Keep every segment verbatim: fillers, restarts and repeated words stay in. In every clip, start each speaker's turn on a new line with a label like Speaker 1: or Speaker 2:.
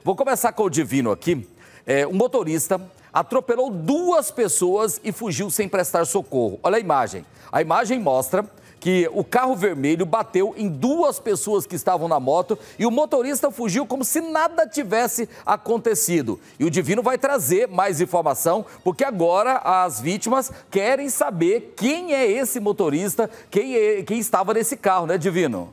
Speaker 1: Vou começar com o Divino aqui. É, um motorista atropelou duas pessoas e fugiu sem prestar socorro. Olha a imagem. A imagem mostra que o carro vermelho bateu em duas pessoas que estavam na moto e o motorista fugiu como se nada tivesse acontecido. E o Divino vai trazer mais informação, porque agora as vítimas querem saber quem é esse motorista, quem, é, quem estava nesse carro, né, Divino?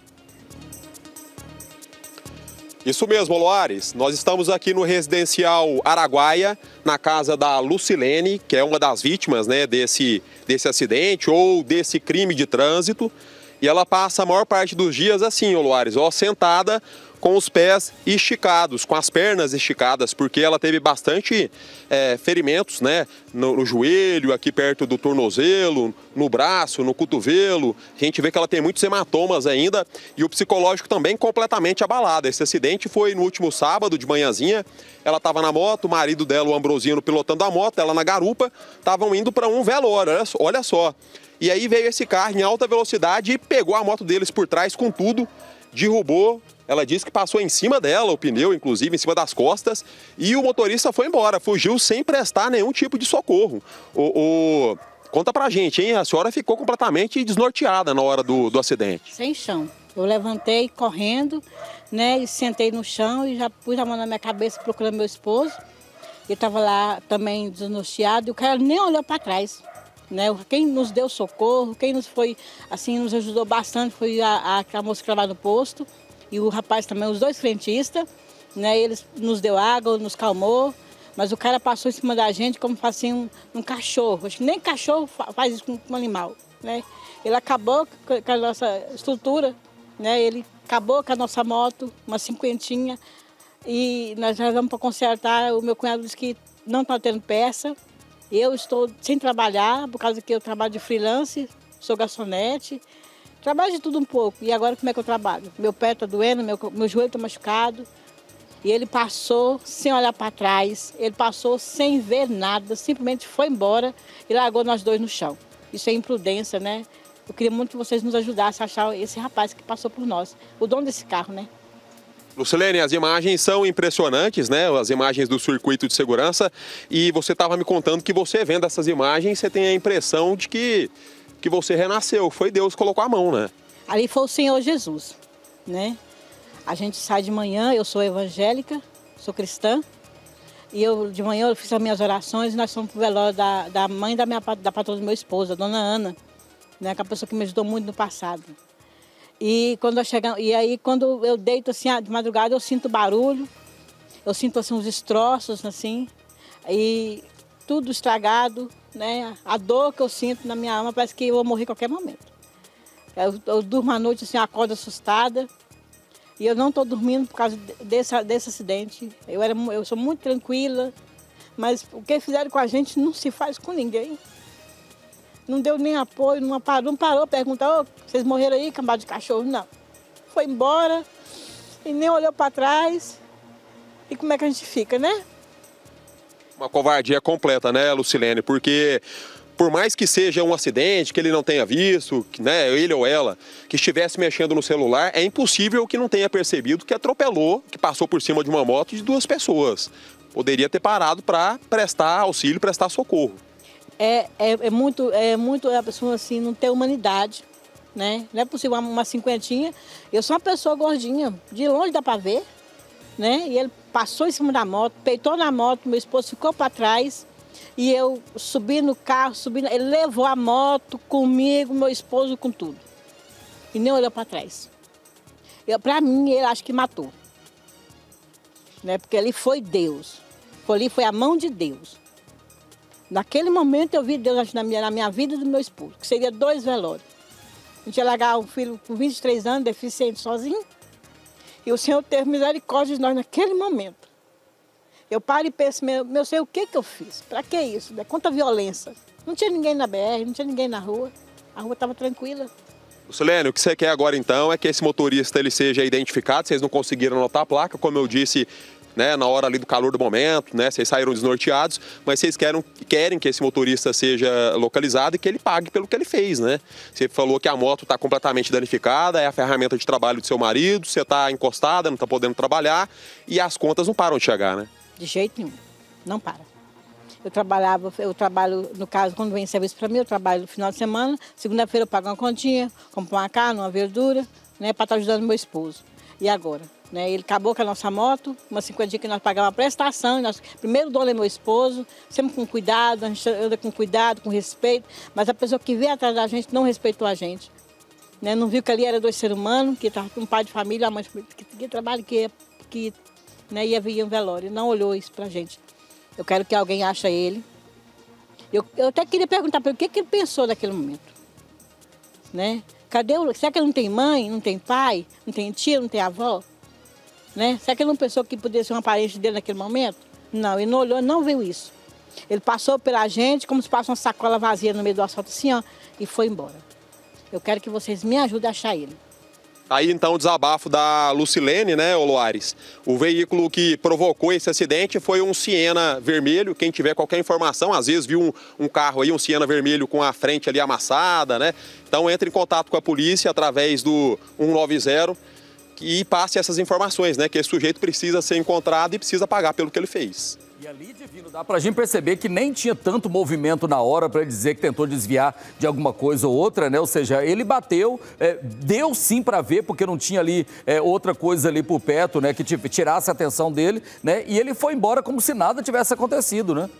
Speaker 2: Isso mesmo, Loares. Nós estamos aqui no residencial Araguaia, na casa da Lucilene, que é uma das vítimas, né, desse, desse acidente ou desse crime de trânsito. E ela passa a maior parte dos dias assim, Loares, ó, sentada com os pés esticados, com as pernas esticadas, porque ela teve bastante é, ferimentos, né, no, no joelho, aqui perto do tornozelo, no braço, no cotovelo. A gente vê que ela tem muitos hematomas ainda e o psicológico também completamente abalado. Esse acidente foi no último sábado de manhãzinha. Ela estava na moto, o marido dela, o Ambrosino, pilotando a moto, ela na garupa, estavam indo para um velório, olha, olha só. E aí veio esse carro em alta velocidade e pegou a moto deles por trás com tudo, derrubou. Ela disse que passou em cima dela, o pneu, inclusive, em cima das costas, e o motorista foi embora, fugiu sem prestar nenhum tipo de socorro. O, o... Conta pra gente, hein? A senhora ficou completamente desnorteada na hora do, do acidente.
Speaker 3: Sem chão. Eu levantei correndo, né, e sentei no chão e já pus a mão na minha cabeça procurando meu esposo. Ele estava lá também desnorteado e o cara nem olhou para trás. Né? Quem nos deu socorro, quem nos foi, assim, nos ajudou bastante foi a, a, a moça que trabalha no posto. E o rapaz também, os dois frentistas, né? Eles nos deu água, nos calmou, mas o cara passou em cima da gente como faz assim um, um cachorro. Acho que nem cachorro faz isso com um animal, né? Ele acabou com a nossa estrutura, né? Ele acabou com a nossa moto, uma cinquentinha, e nós já vamos para consertar. O meu cunhado disse que não está tendo peça. Eu estou sem trabalhar, por causa que eu trabalho de freelance, sou garçonete. Trabalho de tudo um pouco. E agora como é que eu trabalho? Meu pé está doendo, meu, meu joelho está machucado. E ele passou sem olhar para trás, ele passou sem ver nada, simplesmente foi embora e largou nós dois no chão. Isso é imprudência, né? Eu queria muito que vocês nos ajudassem a achar esse rapaz que passou por nós, o dono desse carro, né?
Speaker 2: Lucilene, as imagens são impressionantes, né? As imagens do circuito de segurança. E você estava me contando que você vendo essas imagens, você tem a impressão de que... que você renasceu, foi Deus que colocou a mão, né?
Speaker 3: Ali foi o Senhor Jesus, né? A gente sai de manhã, eu sou evangélica, sou cristã, e eu de manhã eu fiz as minhas orações e nós fomos para o velório da, da mãe da, minha, da patroa do meu esposo, a dona Ana, né? Que é a pessoa que me ajudou muito no passado. E, quando eu chego, e aí quando eu deito assim, de madrugada, eu sinto barulho, eu sinto assim uns destroços, assim, e tudo estragado, né? A dor que eu sinto na minha alma parece que eu vou morrer a qualquer momento. Eu, eu durmo à noite assim, acordo assustada e eu não estou dormindo por causa desse, desse acidente. Eu, era, eu sou muito tranquila, mas o que fizeram com a gente não se faz com ninguém. Não deu nem apoio, não parou, não parou perguntar, oh, vocês morreram aí, cambada de cachorro? Não. Foi embora e nem olhou para trás. E como é que a gente fica, né?
Speaker 2: Uma covardia completa, né, Lucilene? Porque por mais que seja um acidente, que ele não tenha visto, né, ele ou ela, que estivesse mexendo no celular, é impossível que não tenha percebido que atropelou, que passou por cima de uma moto de duas pessoas. Poderia ter parado para prestar auxílio, prestar socorro.
Speaker 3: É, é, é muito, é muito a pessoa assim, não ter humanidade, né? Não é possível uma, uma cinquentinha. Eu sou uma pessoa gordinha, de longe dá para ver, né? E ele passou em cima da moto, peitou na moto, meu esposo ficou para trás e eu subi no carro, subi, ele levou a moto comigo, meu esposo com tudo. E nem olhou para trás. Para mim, ele acho que matou. Né? Porque ali foi Deus. Ali foi a mão de Deus. Naquele momento eu vi Deus na minha, na minha vida e do meu esposo, que seria dois velórios. A gente ia largar um filho com vinte e três anos, deficiente, sozinho. E o Senhor teve misericórdia de nós naquele momento. Eu paro e penso, meu, meu Senhor, o que que eu fiz? Para que isso? Quanta violência. Não tinha ninguém na B R, não tinha ninguém na rua. A rua estava tranquila.
Speaker 2: Lucilene, o que você quer agora então é que esse motorista ele seja identificado. Vocês não conseguiram anotar a placa, como eu disse, né, na hora ali do calor do momento, né, vocês saíram desnorteados, mas vocês querem, querem que esse motorista seja localizado e que ele pague pelo que ele fez, né? Você falou que a moto está completamente danificada, é a ferramenta de trabalho do seu marido, você está encostada, não está podendo trabalhar e as contas não param de chegar, né?
Speaker 3: De jeito nenhum, não para. Eu trabalhava, eu trabalho, no caso, quando vem serviço para mim, eu trabalho no final de semana, segunda-feira eu pago uma continha, compro uma carne, uma verdura, né, para estar ajudando meu esposo. E agora? Né, ele acabou com a nossa moto, umas cinquenta dias que nós pagamos a prestação, e nós, primeiro dono é meu esposo, sempre com cuidado, a gente anda com cuidado, com respeito, mas a pessoa que veio atrás da gente não respeitou a gente. Né, não viu que ali era dois seres humanos, que estava com um pai de família, uma mãe que, que trabalha, que, que né, ia vir um velório, não olhou isso pra gente. Eu quero que alguém ache ele. Eu, eu até queria perguntar para ele o que, que ele pensou naquele momento. Né? Cadê o, será que ele não tem mãe, não tem pai, não tem tia, não tem avó? Né? Será que ele não pensou que poderia ser uma parente dele naquele momento? Não, ele não olhou, não viu isso. Ele passou pela gente como se passa uma sacola vazia no meio do asfalto assim, ó, e foi embora. Eu quero que vocês me ajudem a achar ele.
Speaker 2: Aí então o desabafo da Lucilene, né, Oloares? O veículo que provocou esse acidente foi um Siena vermelho. Quem tiver qualquer informação, às vezes viu um, um carro aí, um Siena vermelho com a frente ali amassada, né? Então entre em contato com a polícia através do um nove zero e passe essas informações, né? Que esse sujeito precisa ser encontrado e precisa pagar pelo que ele fez.
Speaker 1: E ali, Divino, dá pra gente perceber que nem tinha tanto movimento na hora para ele dizer que tentou desviar de alguma coisa ou outra, né? Ou seja, ele bateu, é, deu sim para ver, porque não tinha ali é, outra coisa ali por perto, né? Que tirasse a atenção dele, né? E ele foi embora como se nada tivesse acontecido, né?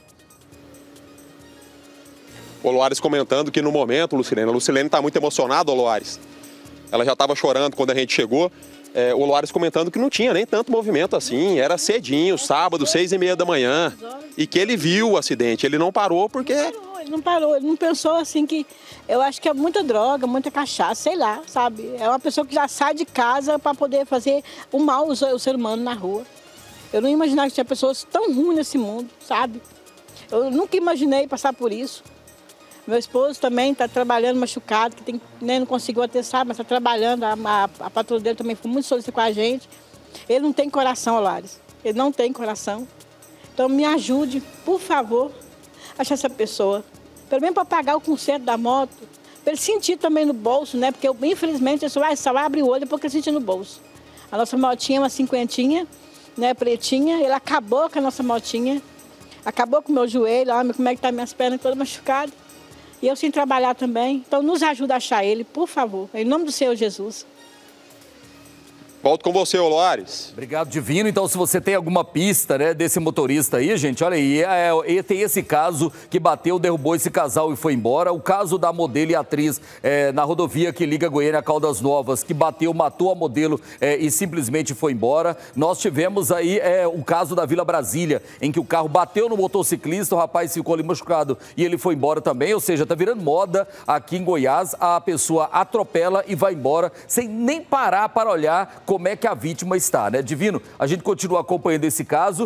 Speaker 2: O Loares comentando que no momento, Lucilene, a Lucilene está muito emocionada, o Loares. Ela já estava chorando quando a gente chegou. É, o Loares comentando que não tinha nem tanto movimento assim, era cedinho, sábado, seis e meia da manhã, e que ele viu o acidente, ele não parou porque...
Speaker 3: Ele não parou, ele não parou, ele não pensou assim que... Eu acho que é muita droga, muita cachaça, sei lá, sabe? É uma pessoa que já sai de casa para poder fazer o mal ao ser humano na rua. Eu não imaginava que tinha pessoas tão ruins nesse mundo, sabe? Eu nunca imaginei passar por isso. Meu esposo também está trabalhando machucado, que tem, né, não conseguiu atestar, mas está trabalhando. A, a, a patroa dele também foi muito solícita com a gente. Ele não tem coração, Olares. Ele não tem coração. Então me ajude, por favor, a achar essa pessoa. Pelo menos para pagar o conserto da moto. Para ele sentir também no bolso, né? Porque infelizmente ele só vai, só vai abrir o olho porque ele sentir no bolso. A nossa motinha é uma cinquentinha, né, pretinha. Ele acabou com a nossa motinha. Acabou com o meu joelho, olha como é que tá minhas pernas todas machucadas. E eu sem trabalhar também. Então nos ajuda a achar ele, por favor. Em nome do Senhor Jesus.
Speaker 2: Volto com você, Loares.
Speaker 1: Obrigado, Divino. Então, se você tem alguma pista, né, desse motorista aí, gente, olha aí, é, é, tem esse caso que bateu, derrubou esse casal e foi embora. O caso da modelo e atriz é, na rodovia que liga Goiânia a Caldas Novas, que bateu, matou a modelo é, e simplesmente foi embora. Nós tivemos aí é, o caso da Vila Brasília, em que o carro bateu no motociclista, o rapaz ficou ali machucado e ele foi embora também. Ou seja, tá virando moda aqui em Goiás, a pessoa atropela e vai embora sem nem parar para olhar como é que a vítima está, né? Divino, a gente continua acompanhando esse caso